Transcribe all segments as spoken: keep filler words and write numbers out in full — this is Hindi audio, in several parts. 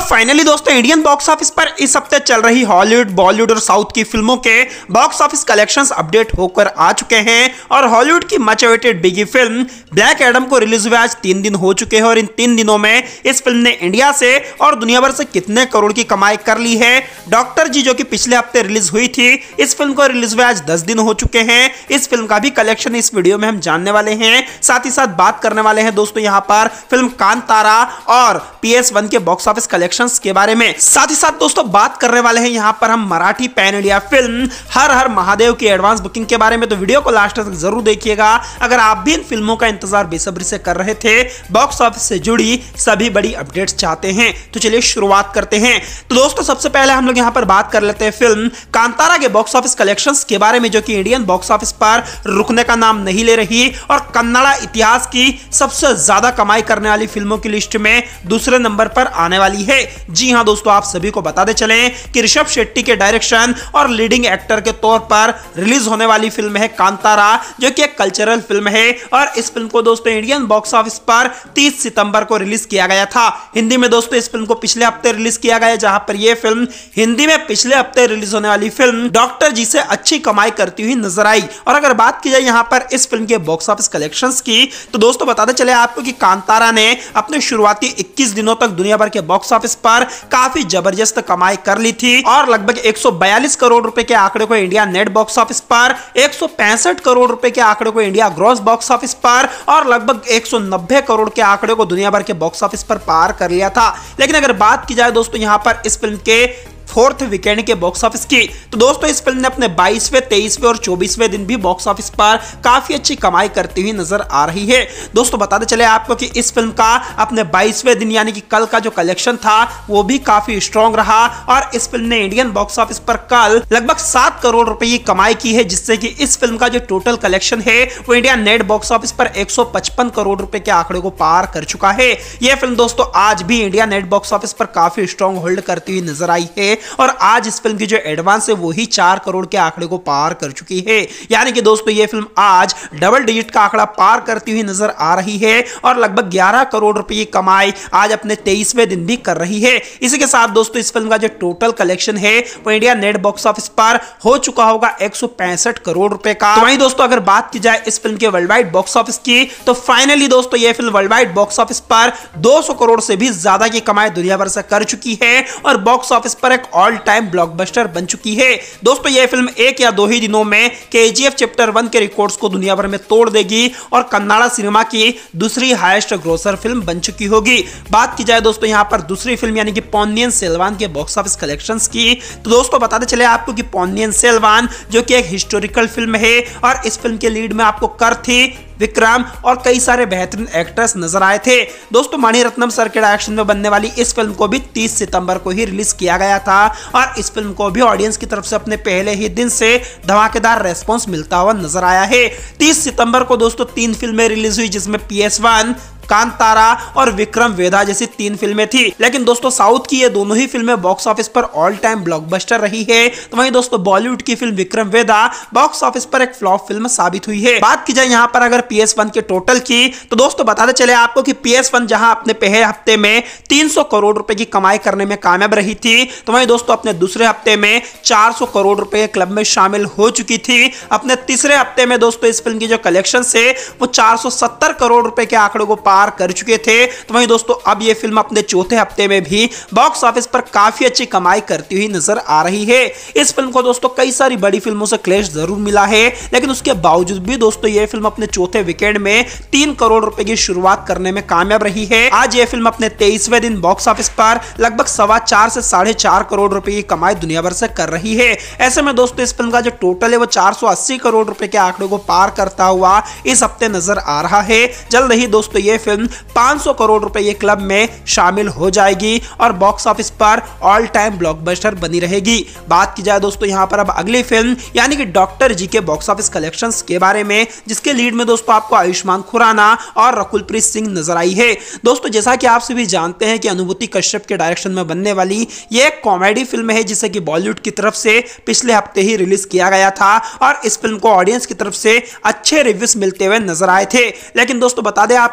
फाइनली दोस्तों इंडियन बॉक्स ऑफिस पर इस हफ्ते चल रही हॉलीवुड, बॉलीवुड और साउथ की फिल्मों के बॉक्स ऑफिस कलेक्शंस अपडेट होकर आ चुके हैं और हॉलीवुड की much awaited biggie film Black Adam को रिलीज हुए आज तीन दिन हो चुके हैं और इन तीन दिनों में इस फिल्म ने इंडिया से और दुनिया भर से कितने करोड़ की कमाई कर ली है। डॉक्टर जी जो कि पिछले हफ्ते रिलीज हुई थी, इस फिल्म को रिलीज हुए आज दस दिन हो चुके हैं। इस फिल्म का भी कलेक्शन इस वीडियो में हम जानने वाले हैं, साथ ही साथ बात करने वाले हैं दोस्तों यहाँ पर फिल्म कांतारा और पी एस वन के बॉक्स ऑफिस कलेक्शंस के बारे में। साथ ही साथ दोस्तों बात करने वाले हैं यहाँ पर हम Marathi pan India film Har Har Mahadev की एडवांस बुकिंग के बारे में। तो वीडियो को लास्ट तक जरूर देखिएगा अगर आप भी इन फिल्मों का इंतजार बेसब्री से कर रहे थे, बॉक्स ऑफिस से जुड़ी सभी बड़ी अपडेट्स चाहते हैं। तो चलिए शुरुआत करते हैं। तो दोस्तों सबसे पहले हम लोग यहाँ पर बात कर लेते हैं फिल्म कांतारा के बॉक्स ऑफिस कलेक्शंस के बारे में, जो कि इंडियन बॉक्स ऑफिस पर रुकने का नाम नहीं ले रही और कन्नड़ा इतिहास की सबसे ज्यादा कमाई करने वाली फिल्मों की लिस्ट में दूसरे नंबर पर आने वाली है। जी हां दोस्तों, आप सभी को बताते चलें कि ऋषभ शेट्टी के डायरेक्शन और लीडिंग एक्टर के तौर पर रिलीज होने वाली फिल्म है कांतारा, जो कि एक कल्चरल फिल्म है और इस फिल्म को दोस्तों इंडियन बॉक्स ऑफिस पर तीस सितंबर को रिलीज किया गया था। हिंदी में दोस्तों इस फिल्म को पिछले हफ्ते रिलीज किया गया, जहां पर यह फिल्म हिंदी में पिछले हफ्ते रिलीज होने वाली फिल्म डॉक्टर जी से अच्छी कमाई करती हुई नजर आई। और अगर बात की जाए यहां पर इस फिल्म के बॉक्स ऑफिस कलेक्शंस की, तो दोस्तों बताते चले आपको कि कांतारा ने अपने शुरुआती इक्कीस दिनों तक दुनिया भर के बॉक्स ऑफिस पर काफी जबरदस्त कमाई कर ली थी और लगभग एक सौ बयालीस करोड़ रुपए के आंकड़े को इंडिया नेट बॉक्स ऑफिस पर, एक सौ पैंसठ करोड़ रुपए के आंकड़े को इंडिया ग्रॉस बॉक्स ऑफिस पर और लगभग एक सौ नब्बे करोड़ के आंकड़े को दुनिया भर के बॉक्स ऑफिस पर पार कर लिया था। लेकिन अगर बात की जाए दोस्तों यहां पर इस फिल्म के फोर्थ वीकेंड के बॉक्स ऑफिस की, तो दोस्तों इस फिल्म ने अपने बाईसवें, तेईसवें और चौबीसवें दिन भी बॉक्स ऑफिस पर काफी अच्छी कमाई करती हुई नजर आ रही है। दोस्तों बताते चले आपको कि इस फिल्म का अपने बाईसवें दिन यानी कि कल का जो कलेक्शन था वो भी काफी स्ट्रॉन्ग रहा और इस फिल्म ने इंडियन बॉक्स ऑफिस पर कल लगभग सात करोड़ रुपए की कमाई की है, जिससे कि इस फिल्म का जो टोटल कलेक्शन है वो इंडिया नेट बॉक्स ऑफिस पर एक सौ पचपन करोड़ रुपए के आंकड़े को पार कर चुका है। यह फिल्म दोस्तों आज भी इंडिया नेट बॉक्स ऑफिस पर काफी स्ट्रॉन्ग होल्ड करती हुई नजर आई है और आज इस फिल्म की जो एडवांस है वो ही चार करोड़ के आंकड़े को पार कर चुकी है। यानी कि दोस्तों ये फिल्म आज डबल डिजिट का आंकड़ा पार करती हुई नजर आ रही है और लगभग ग्यारह करोड़ रुपए की कमाई आज अपने तेईसवें दिन भी कर रही है। इसी के साथ दोस्तों इस फिल्म का जो टोटल कलेक्शन है वो इंडिया नेट बॉक्स ऑफिस पर हो चुका होगा एक सौ पैंसठ करोड़ रुपए का। तो वहीं दोस्तों अगर बात की जाए इस फिल्म के वर्ल्ड वाइड बॉक्स ऑफिस की, तो फाइनली दोस्तों ये film world wide box office पर दो सौ करोड़ से भी ज्यादा की कमाई दुनिया भर से कर चुकी है और बॉक्स ऑफिस पर एक ऑल टाइम ब्लॉकबस्टर बन चुकी है। दोस्तों यह फिल्म एक या दो ही दिनों में के जी एफ चैप्टर वन के रिकॉर्ड्स को दुनिया भर में तोड़ देगी और कन्नड़ा सिनेमा की दूसरी हाईएस्ट ग्रोसर फिल्म बन चुकी होगी। बात की जाए दोस्तों यहां पर दूसरी फिल्म यानी कि पोन्नियन सेल्वन के बॉक्स ऑफिस कलेक्शंस की, तो दोस्तों बताते चले आपको कि पोन्नियन सेल्वन जो कि एक हिस्टोरिकल फिल्म है और इस फिल्म के लीड में आपको कर्थी, विक्रम और कई सारे बेहतरीन एक्टर्स नजर आए थे। दोस्तों मणिरत्नम सर के डायरेक्शन में बनने वाली इस फिल्म को भी तीस सितंबर को ही रिलीज किया गया था और इस फिल्म को भी ऑडियंस की तरफ से अपने पहले ही दिन से धमाकेदार रेस्पॉन्स मिलता हुआ नजर आया है। तीस सितंबर को दोस्तों तीन फिल्में रिलीज हुई, जिसमें पी एस वन, कांतारा और विक्रम वेदा जैसी तीन फिल्में थी। लेकिन दोस्तों साउथ की ये दोनों ही फिल्में बॉक्स ऑफिस पर ऑल टाइम ब्लॉकबस्टर रही है। तो वहीं दोस्तों बॉलीवुड की film Vikram Vedha box office पर एक फ्लॉप फिल्म साबित हुई है। बात की जाए यहां पर अगर पी एस वन के टोटल की, तो दोस्तों बताते चले आपको कि पी एस वन जहां अपने पहले हफ्ते में तीन सौ करोड़ रुपए की कमाई करने में कामयाब रही थी, तो वहीं दोस्तों अपने दूसरे हफ्ते में चार सौ करोड़ रुपए के क्लब में शामिल हो चुकी थी। अपने तीसरे हफ्ते में दोस्तों इस फिल्म की जो कलेक्शन है वो चार सौ सत्तर करोड़ रुपए के आंकड़े को पार कर चुके थे। तो वहीं दोस्तों अब यह फिल्म अपने चौथे हफ्ते में भी बॉक्स ऑफिस पर काफी अच्छी कमाई करती हुई नजर आ रही है। इस फिल्म को दोस्तों कई सारी बड़ी फिल्मों से क्लैश जरूर मिला है, लेकिन उसके बावजूद भी दोस्तों यह फिल्म अपने चौथे वीकेंड में तीन करोड़ रुपए की शुरुआत करने में कामयाब रही है। आज यह फिल्म अपने तेईसवें दिन बॉक्स ऑफिस पर लगभग सवा चार से साढ़े चार करोड़ रुपए की कमाई दुनिया भर से कर रही है। ऐसे में दोस्तों इस फिल्म का जो टोटल है वो चार सौ अस्सी करोड़ रुपए के आंकड़े को पार करता हुआ इस हफ्ते नजर आ रहा है। जल्द ही दोस्तों यह फिल्म पाँच सौ करोड़ रुपए ये क्लब में शामिल हो जाएगी और बॉक्स ऑफिस पर ऑल टाइम ब्लॉकबस्टर बनी रहेगी। बात की जाए दोस्तों यहां पर अब अगली फिल्म यानी कि डॉक्टर जी के बॉक्स ऑफिस कलेक्शंस के बारे में, जिसके लीड में दोस्तों आपको आयुष्मान खुराना और रकुलप्रीत सिंह नजर आई है। दोस्तों जैसा कि आप सभी जानते हैं कि अनुभूति कश्यप के डायरेक्शन में बनने वाली ये एक कॉमेडी फिल्म है, जिसे कि बॉलीवुड की तरफ से पिछले हफ्ते ही रिलीज किया गया था और इस फिल्म को ऑडियंस की तरफ से अच्छे रिव्यूज मिलते हुए नजर आए थे। लेकिन दोस्तों बता दें आपको कि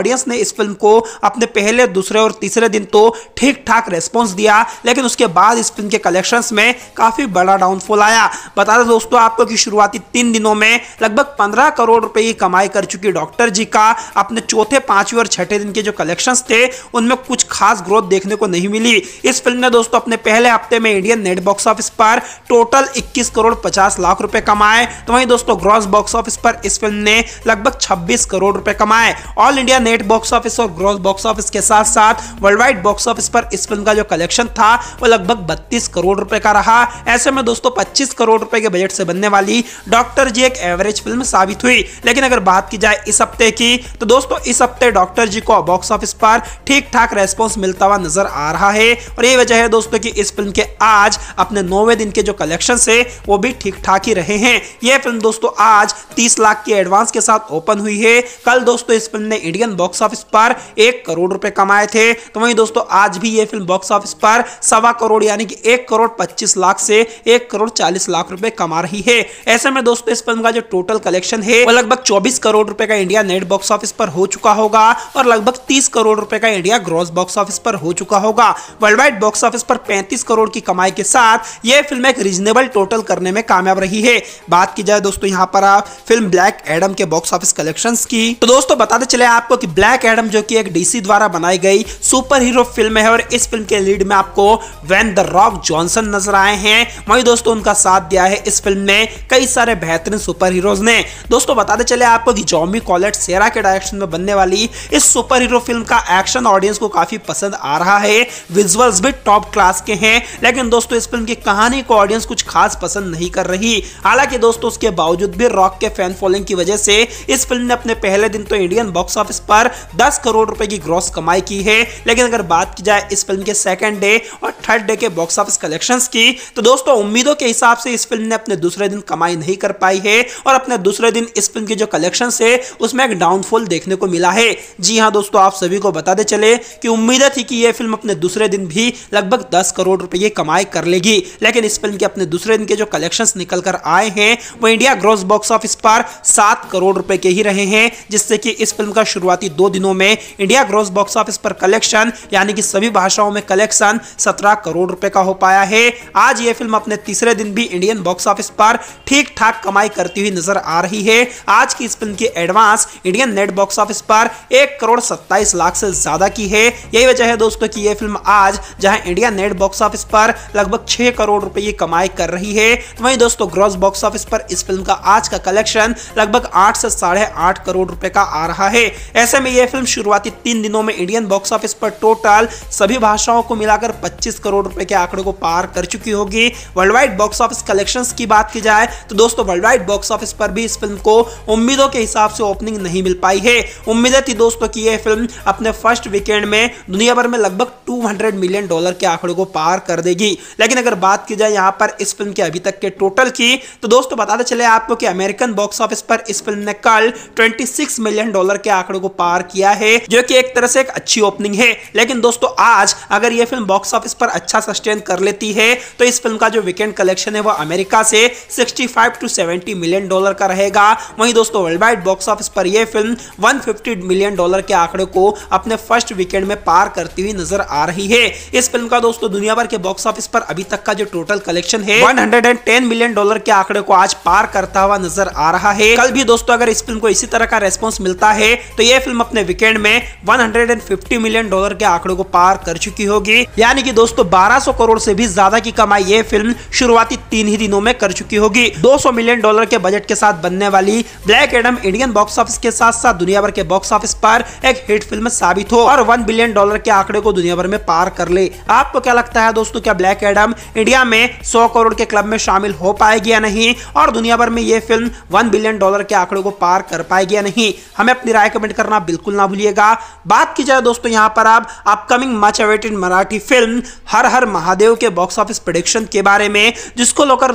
ऑडियंस ने इस फिल्म को अपने पहले, दूसरे और तीसरे दिन तो ठीक ठाक रेस्पॉन्स दिया, लेकिन उसके बाद इस फिल्म के कलेक्शंस में काफी बड़ा डाउनफॉल आया। बता दें दोस्तों आपको कि शुरुआती तीन दिनों में लगभग पंद्रह करोड़ रुपए की कमाई कर चुकी डॉक्टर जी का अपने चौथे, पांचवें और छठे दिन के जो कलेक्शंस थे उनमें कुछ खास ग्रोथ देखने को नहीं मिली। इस फिल्म ने दोस्तों अपने पहले हफ्ते में इंडियन नेट बॉक्स ऑफिस पर टोटल इक्कीस करोड़ पचास लाख रुपए कमाए, तो वहीं दोस्तों ग्रॉस बॉक्स ऑफिस पर इस फिल्म ने लगभग छब्बीस करोड़ रुपए कमाए। All India net box office और ग्रॉस बॉक्स ऑफिस के साथ साथ वर्ल्ड वाइड बॉक्स ऑफिस पर इस फिल्म का जो कलेक्शन था वो लगभग बत्तीस करोड़ रुपए का रहा। ऐसे में दोस्तों पच्चीस करोड़ रुपए के बजट से बनने वाली डॉक्टर जी एक एवरेज फिल्म साबित हुई। लेकिन अगर बात की जाए इस हफ्ते की, तो दोस्तों इस हफ्ते डॉक्टर जी को बॉक्स ऑफिस पर ठीक ठाक रेस्पॉन्स मिलता हुआ नजर आ रहा है, और यही वजह है दोस्तों कि इस फिल्म के आज अपने नौवें दिन के जो कलेक्शन है वो भी ठीक ठाक ही रहे हैं। यह फिल्म दोस्तों आज तीस लाख के एडवांस के साथ ओपन हुई है। कल दोस्तों इस फिल्म ने इंडियन बॉक्स ऑफिस पर एक करोड़ रुपए कमाए थे, तो वहीं दोस्तों आज भी यह फिल्म बॉक्स ऑफिस पर सवा करोड़ यानी कि एक करोड़ पच्चीस लाख से एक करोड़ चालीस लाख रुपए कमा रही है। ऐसे में दोस्तों इस फिल्म का जो टोटल कलेक्शन है वो लगभग चौबीस करोड़ रुपए का इंडिया नेट बॉक्स ऑफिस पर हो चुका होगा, और लगभग तीस करोड़ रुपए का इंडिया ग्रॉस बॉक्स ऑफिस पर हो चुका होगा। वर्ल्ड वाइड बॉक्स ऑफिस पर पैंतीस करोड़ की कमाई के साथ यह फिल्म एक रीजनेबल टोटल करने में कामयाब रही है। बात की जाए दोस्तों यहाँ पर आप फिल्म ब्लैक एडम के बॉक्स ऑफिस कलेक्शंस की, तो दोस्तों बताते चले आपको कि ब्लैक एडम जो कि एक डीसी द्वारा बनाई गई सुपर हीरो फिल्म है, और इस फिल्म के लीड में आपको वेन द रॉक जॉनसन नजर आए हैं। वहीं दोस्तों उनका साथ दिया है इस फिल्म में कई सारे बेहतरीन सुपर हीरोज ने। दोस्तों बताते चले आपको कि जॉमी कॉलेट सेरा के डायरेक्शन में बनने वाली इस सुपर हीरो फिल्म का एक्शन ऑडियंस को काफी पसंद आ रहा है, विजुअल्स भी टॉप क्लास के हैं, लेकिन दोस्तों इस फिल्म की कहानी को ऑडियंस कुछ खास पसंद नहीं कर रही। हालांकि दोस्तों उसके बावजूद भी रॉक के फैन फॉलोइंग की वजह से इस फिल्म ने अपने पहले दिन तो इंडियन बॉक्स ऑफिस पर दस करोड़ रुपए की ग्रॉस कमाई की है। लेकिन अगर बात की जाए इस फिल्म के सेकंड डे और थर्ड डे के बॉक्स ऑफिस कलेक्शंस की, तो दोस्तों उम्मीदों के हिसाब से इस फिल्म ने अपने दूसरे दिन कमाई नहीं कर पाई है, और अपने दूसरे दिन इस फिल्म के जो कलेक्शंस है उसमें एक डाउनफॉल देखने को मिला है। जी हां दोस्तों, आप सभी को बताते चले कि उम्मीद थी कि यह फिल्म अपने दूसरे दिन भी लगभग दस करोड़ रुपए की कमाई कर लेगी, लेकिन इस फिल्म के अपने दूसरे दिन के जो कलेक्शंस निकल कर आए हैं वो इंडिया ग्रॉस बॉक्स ऑफिस पर सात करोड़ रुपए के ही रहे हैं, जिससे कि इस फिल्म का शुरुआती दो दिनों में इंडिया ग्रॉस बॉक्स ऑफिस पर कलेक्शन यानी कि सभी भाषाओं में कलेक्शन सत्रह करोड़ रुपए का हो पाया है। आज यह फिल्म अपने तीसरे दिन भी इंडियन बॉक्स ऑफिस पर ठीक ठाक कमाई करती हुई नजर आ रही है। आज की इस फिल्म की advance Indian net box office पर एक करोड़ सत्ताईस लाख से ज्यादा की है। यही वजह है दोस्तों कि यह फिल्म आज जहां इंडिया नेट बॉक्स ऑफिस पर लगभग छह करोड़ रुपए की कमाई कर रही है, वहीं दोस्तों ग्रॉस बॉक्स ऑफिस पर इस फिल्म का आज का कलेक्शन लगभग आठ से साढ़े आठ करोड़ रुपए का आ रहा है। ऐसे में यह फिल्म शुरुआती तीन दिनों में इंडियन बॉक्स ऑफिस पर टोटल सभी भाषाओं को मिलाकर पच्चीस करोड़ रुपए के आंकड़े को पार कर चुकी होगी। World wide box office collections की बात की जाए तो दोस्तों वर्ल्ड वाइड बॉक्स ऑफिस पर भी इस फिल्म को उम्मीदों के हिसाब से ओपनिंग नहीं मिल पाई है। उम्मीदें थी दोस्तों कि यह फिल्म अपने फर्स्ट वीकेंड में दुनिया भर में लगभग दो सौ मिलियन डॉलर के आंकड़े को पार कर देगी। लेकिन अगर बात की जाए यहां पर इस फिल्म के अभी तक के टोटल की, तो दोस्तों बताते चले आपको कि अमेरिकन बॉक्स ऑफिस पर इस फिल्म ने कल छब्बीस मिलियन डॉलर के आंकड़े को पार किया है, जो कि एक तरह से एक अच्छी ओपनिंग है। लेकिन दोस्तों आज अगर यह फिल्म बॉक्स ऑफिस पर अच्छा सस्टेन कर लेती है तो इस फिल्म का जो वीकेंड कलेक्शन है वो अमेरिका से पैंसठ टू सत्तर मिलियन डॉलर का रहेगा। वहीं दोस्तों वर्ल्ड वाइड बॉक्स ऑफिस पर यह फिल्म एक सौ पचास मिलियन डॉलर के आंकड़े को अपने फर्स्ट वीकेंड में पार करती हुई नजर आ रही है। इस फिल्म का दोस्तों दुनिया भर के बॉक्स ऑफिस पर अभी तक का जो टोटल कलेक्शन है एक सौ दस मिलियन डॉलर के आंकड़े को आज पार करता हुआ नजर आ रहा है। कल भी दोस्तों अगर इस फिल्म को इसी तरह का रेस्पॉन्स मिलता है तो यह फिल्म अपने वीकेंड में एक सौ पचास मिलियन डॉलर के आंकड़े को पार कर चुकी होगी, यानी कि दोस्तों बारह सौ करोड़ से भी ज्यादा की कमाई यह फिल्म शुरुआती तीन ही दिनों में कर चुकी होगी। दो सौ मिलियन डॉलर के बजट के साथ बनने वाली Black Adam Indian box office के साथ साथ दुनिया भर के बॉक्स ऑफिस पर एक हिट फिल्म साबित हो और वन बिलियन डॉलर के आंकड़े को दुनिया भर में पार कर ले। आपको क्या लगता है दोस्तों, क्या ब्लैक एडम इंडिया में सौ करोड़ के क्लब में शामिल हो पाएगी या नहीं, और दुनिया भर में यह फिल्म वन बिलियन डॉलर के आंकड़े को पार कर पाएगी या नहीं? हमें अपनी राय कमेंट करना बिल्कुल ना भूलिएगा। बात की जाए दोस्तों यहाँ पर आप upcoming much awaited Marathi film Har Har Mahadev के बॉक्स ऑफिस प्रेडिक्शन के बारे में, जिसको लेकर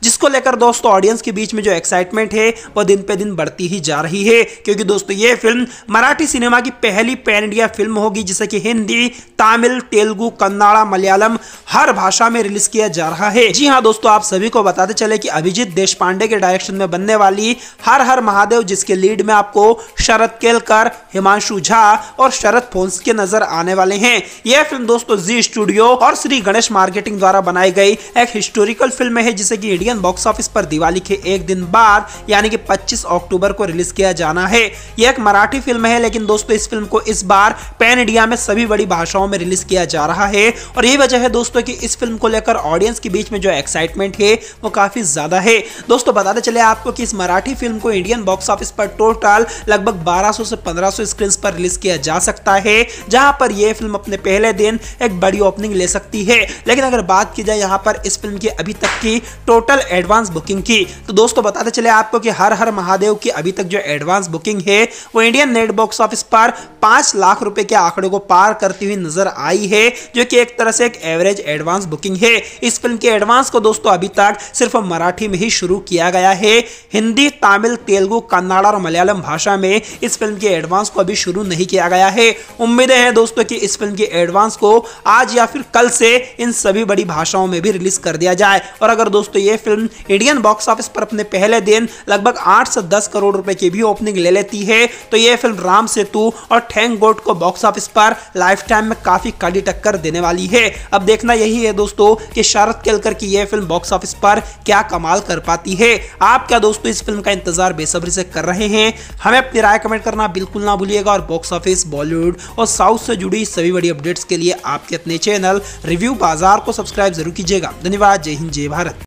जिसको लेकर दोस्तों ऑडियंस के बीच में जो एक्साइटमेंट है वो दिन पे दिन बढ़ती ही जा रही है, क्योंकि दोस्तों ये फिल्म मराठी सिनेमा की पहली पैन इंडिया फिल्म होगी जिसे कि हिंदी, तमिल, तेलुगु, कन्नड़ा, मलयालम हर भाषा में रिलीज किया जा रहा है। जी हाँ दोस्तों, आप सभी को बताते चले कि अभिजीत देशपांडे के डायरेक्शन में बनने वाली हर हर महादेव, जिसके लीड में आपको शरद केलकर, हिमांशु झा और शरद फोंसके नजर आने वाले हैं। यह फिल्म दोस्तों जी स्टूडियो और श्री गणेश मार्केटिंग द्वारा बनाई गई एक हिस्टोरिकल फिल्म है, जिसे कि इंडियन बॉक्स ऑफिस पर दिवाली के एक दिन बाद यानी कि पच्चीस अक्टूबर को रिलीज किया जाना है। यह एक मराठी फिल्म है, लेकिन दोस्तों इस फिल्म को इस बार पैन इंडिया में सभी बड़ी भाषाओं में रिलीज किया जा रहा है और यही वजह है दोस्तों कि इस फिल्म को लेकर ऑडियंस के बीच में जो एक्साइटमेंट है वो काफी ज्यादा है। दोस्तों बताते चले आपको कि इस मराठी फिल्म को इंडियन बॉक्स ऑफिस पर टोटल लगभग बारह सौ से पंद्रह सौ स्क्रीन पर रिलीज किया जा सकता है, जहां पर यह फिल्म अपने पहले दिन एक बड़ी ओपनिंग ले सकती है। लेकिन अगर बात की जाए यहां पर इस फिल्म की अभी तक की टोटल एडवांस बुकिंग की, तो दोस्तों बताते चले आपको कि हर हर महादेव की अभी तक जो एडवांस बुकिंग है वो इंडियन नेट बॉक्स ऑफिस पर पांच लाख रुपए के आंकड़े को पार करती हुई नजर आई है, जो कि एक तरह से एक एवरेज एडवांस बुकिंग है। इस फिल्म के एडवांस को दोस्तों अभी तक सिर्फ मराठी में ही शुरू किया गया है, हिंदी, तमिल, तेलुगु, कन्नड़ा और मलयालम भाषा में इस फिल्म के एडवांस को अभी शुरू नहीं किया गया है। उम्मीदें हैं दोस्तों कि इस फिल्म के एडवांस को आज या फिर कल से इन सभी बड़ी भाषाओं में भी रिलीज कर दिया जाए। और अगर दोस्तों ये फिल्म इंडियन बॉक्स ऑफिस पर अपने पहले दिन लगभग आठ से दस करोड़ रुपए की भी ओपनिंग ले लेती है, तो ये फिल्म राम सेतु और थैंक गॉड को बॉक्स ऑफिस पर लाइफ टाइम में काफी कड़ी टक्कर देने वाली है। अब देखना यही है दोस्तों कि शरद केलकर की यह फिल्म बॉक्स ऑफिस पर क्या कमाल कर पाती है। आप क्या दोस्तों इस फिल्म का इंतजार बेसब्री से कर रहे हैं? हमें अपनी राय कमेंट करना बिल्कुल ना भूलिएगा और बॉक्स ऑफिस, बॉलीवुड और साउथ से जुड़ी सभी बड़ी अपडेट्स के लिए आपके अपने चैनल रिव्यू बाजार को सब्सक्राइब जरूर कीजिएगा। धन्यवाद। जय हिंद, जय भारत।